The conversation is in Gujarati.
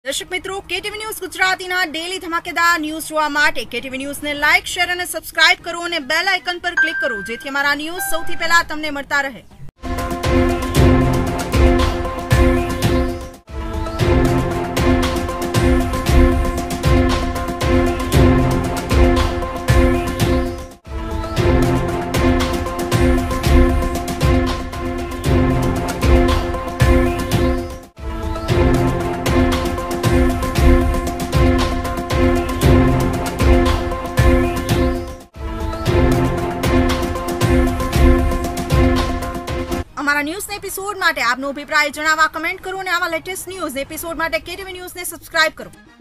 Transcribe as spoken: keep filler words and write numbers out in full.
દર્શક મિત્રો, કેટીવી ન્યૂઝ ગુજરાતીના ડેલી ધમાકેદાર ન્યૂઝ જોવા માટે કેટીવી ન્યૂઝને લાઇક, શેર અને સબસ્ક્રાઇબ કરો અને બેલ આઇકન પર ક્લિક કરો, જેથી અમારા ન્યૂઝ સૌથી પહેલા તમને મળતા રહે। અમારા ન્યૂઝ એપિસોડ માટે આપનો અભિપ્રાય જણાવવા કમેન્ટ કરો અને આવા લેટેસ્ટ ન્યૂઝ એપિસોડ માટે કેટીવી ન્યૂઝને સબસ્ક્રાઇબ કરો।